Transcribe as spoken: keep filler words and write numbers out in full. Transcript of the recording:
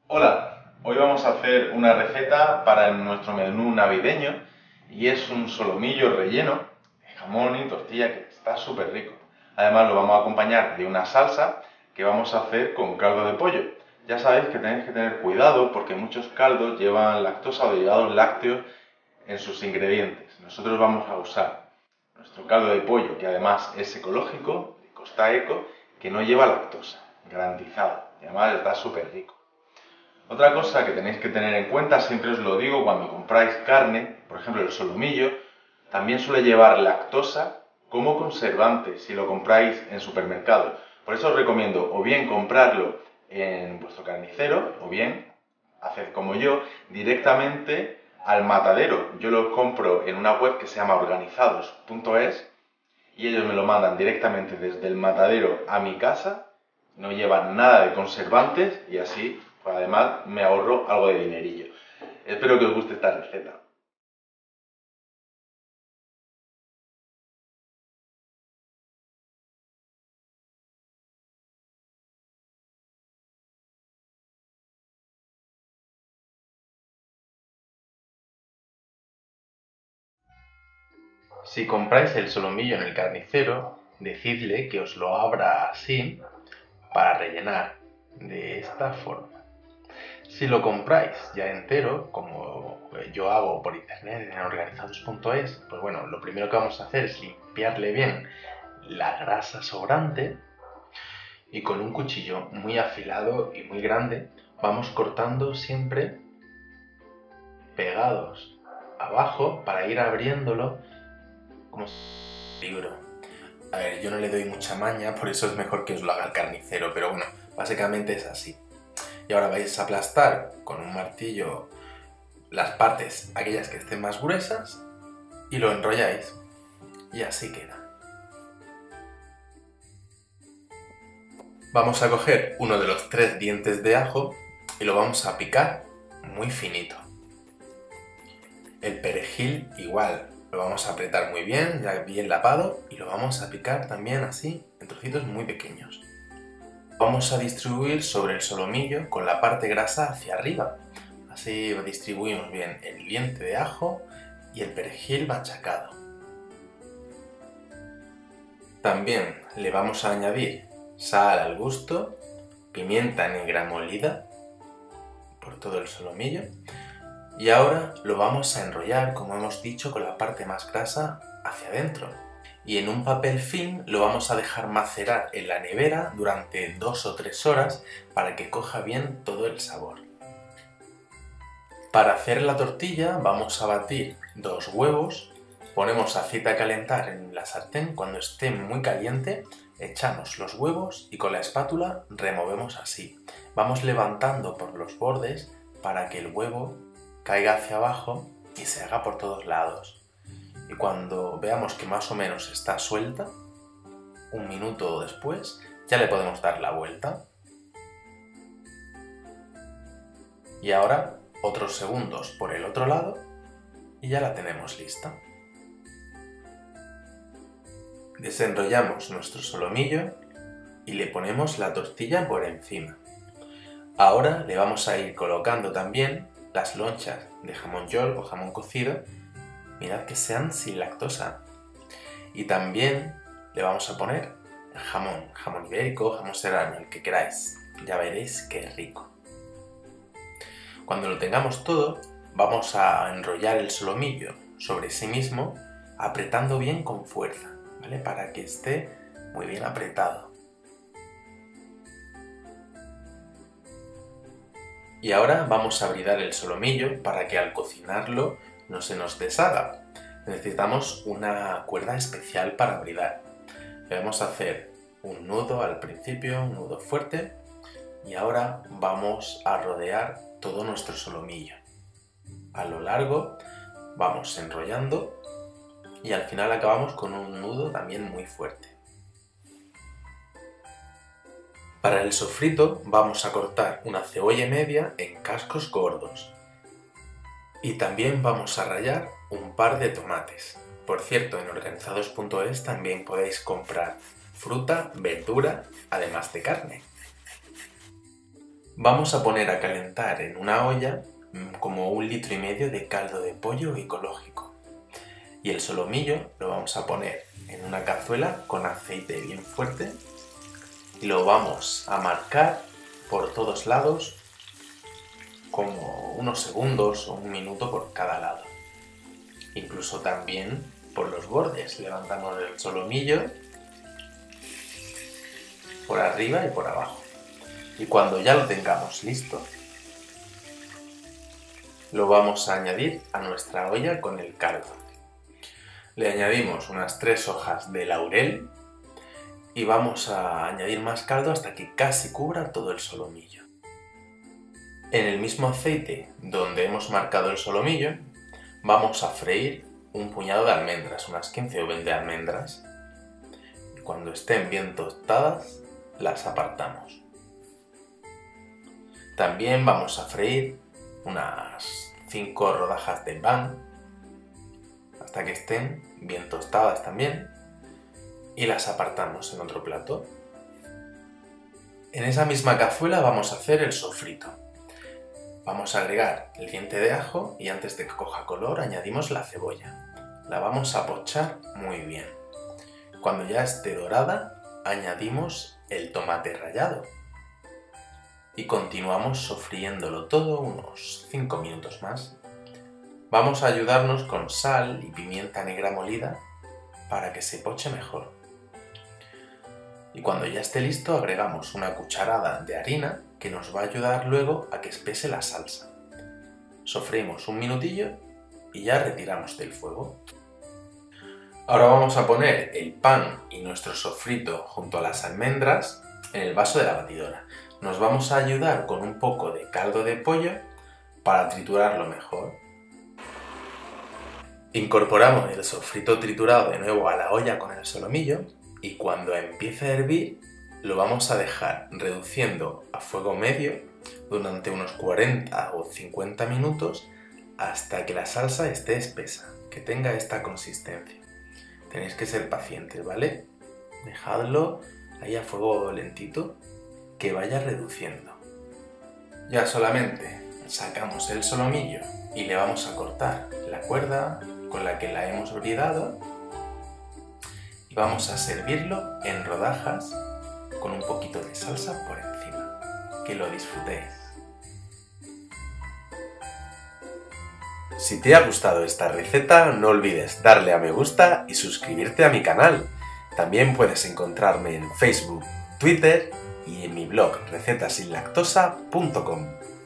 Hola, hoy vamos a hacer una receta para nuestro menú navideño y es un solomillo relleno de jamón y tortilla que está súper rico. Además lo vamos a acompañar de una salsa que vamos a hacer con caldo de pollo. Ya sabéis que tenéis que tener cuidado porque muchos caldos llevan lactosa o derivados lácteos en sus ingredientes. Nosotros vamos a usar nuestro caldo de pollo, que además es ecológico, de Costa Eco, que no lleva lactosa, garantizado. Y además está súper rico. Otra cosa que tenéis que tener en cuenta, siempre os lo digo, cuando compráis carne, por ejemplo el solomillo, también suele llevar lactosa como conservante si lo compráis en supermercados. Por eso os recomiendo o bien comprarlo en vuestro carnicero o bien, haced como yo, directamente al matadero. Yo lo compro en una web que se llama organizados punto es y ellos me lo mandan directamente desde el matadero a mi casa, no llevan nada de conservantes y así, pues además, me ahorro algo de dinerillo. Espero que os guste esta receta. Si compráis el solomillo en el carnicero, decidle que os lo abra así para rellenar, de esta forma. Si lo compráis ya entero, como yo hago por internet en organizados punto es, pues bueno, lo primero que vamos a hacer es limpiarle bien la grasa sobrante y con un cuchillo muy afilado y muy grande vamos cortando siempre pegados abajo para ir abriéndolo como si fuera un libro. A ver, yo no le doy mucha maña, por eso es mejor que os lo haga el carnicero, pero bueno, básicamente es así. Y ahora vais a aplastar con un martillo las partes, aquellas que estén más gruesas, y lo enrolláis. Y así queda. Vamos a coger uno de los tres dientes de ajo y lo vamos a picar muy finito. El perejil igual, lo vamos a apretar muy bien, ya bien lapado, y lo vamos a picar también así, en trocitos muy pequeños. Vamos a distribuir sobre el solomillo con la parte grasa hacia arriba. Así distribuimos bien el diente de ajo y el perejil machacado. También le vamos a añadir sal al gusto, pimienta negra molida por todo el solomillo y ahora lo vamos a enrollar, como hemos dicho, con la parte más grasa hacia adentro. Y en un papel film lo vamos a dejar macerar en la nevera durante dos o tres horas para que coja bien todo el sabor. Para hacer la tortilla vamos a batir dos huevos, ponemos aceite a calentar en la sartén, cuando esté muy caliente echamos los huevos y con la espátula removemos así. Vamos levantando por los bordes para que el huevo caiga hacia abajo y se haga por todos lados. Y cuando veamos que más o menos está suelta, un minuto después, ya le podemos dar la vuelta. Y ahora otros segundos por el otro lado y ya la tenemos lista. Desenrollamos nuestro solomillo y le ponemos la tortilla por encima. Ahora le vamos a ir colocando también las lonchas de jamón york o jamón cocido, mirad que sean sin lactosa. Y también le vamos a poner jamón, jamón ibérico, jamón serrano, el que queráis. Ya veréis qué rico. Cuando lo tengamos todo, vamos a enrollar el solomillo sobre sí mismo, apretando bien con fuerza, ¿vale? Para que esté muy bien apretado. Y ahora vamos a abridar el solomillo para que al cocinarlo no se nos deshaga. Necesitamos una cuerda especial para abridar. Le vamos a hacer un nudo al principio, un nudo fuerte, y ahora vamos a rodear todo nuestro solomillo. A lo largo vamos enrollando y al final acabamos con un nudo también muy fuerte. Para el sofrito vamos a cortar una cebolla media en cascos gordos y también vamos a rallar un par de tomates. Por cierto, en organizados punto es también podéis comprar fruta, verdura, además de carne. Vamos a poner a calentar en una olla como un litro y medio de caldo de pollo ecológico. Y el solomillo lo vamos a poner en una cazuela con aceite bien fuerte y lo vamos a marcar por todos lados como unos segundos o un minuto por cada lado. Incluso también por los bordes. Levantamos el solomillo por arriba y por abajo. Y cuando ya lo tengamos listo, lo vamos a añadir a nuestra olla con el caldo. Le añadimos unas tres hojas de laurel y vamos a añadir más caldo hasta que casi cubra todo el solomillo. En el mismo aceite donde hemos marcado el solomillo, vamos a freír un puñado de almendras, unas quince o veinte almendras. Y cuando estén bien tostadas, las apartamos. También vamos a freír unas cinco rodajas de pan hasta que estén bien tostadas también y las apartamos en otro plato. En esa misma cazuela vamos a hacer el sofrito. Vamos a agregar el diente de ajo y antes de que coja color añadimos la cebolla. La vamos a pochar muy bien. Cuando ya esté dorada añadimos el tomate rallado y continuamos sofriéndolo todo unos cinco minutos más. Vamos a ayudarnos con sal y pimienta negra molida para que se poche mejor. Y cuando ya esté listo agregamos una cucharada de harina que nos va a ayudar luego a que espese la salsa. Sofreímos un minutillo y ya retiramos del fuego. Ahora vamos a poner el pan y nuestro sofrito junto a las almendras en el vaso de la batidora. Nos vamos a ayudar con un poco de caldo de pollo para triturarlo mejor. Incorporamos el sofrito triturado de nuevo a la olla con el solomillo y cuando empiece a hervir lo vamos a dejar reduciendo a fuego medio durante unos cuarenta o cincuenta minutos hasta que la salsa esté espesa, que tenga esta consistencia. Tenéis que ser pacientes, ¿vale? Dejadlo ahí a fuego lentito que vaya reduciendo. Ya solamente sacamos el solomillo y le vamos a cortar la cuerda con la que la hemos bridado y vamos a servirlo en rodajas con un poquito de salsa por encima. Que lo disfrutéis. Si te ha gustado esta receta, no olvides darle a me gusta y suscribirte a mi canal. También puedes encontrarme en Facebook, Twitter y en mi blog receta sin lactosa punto com.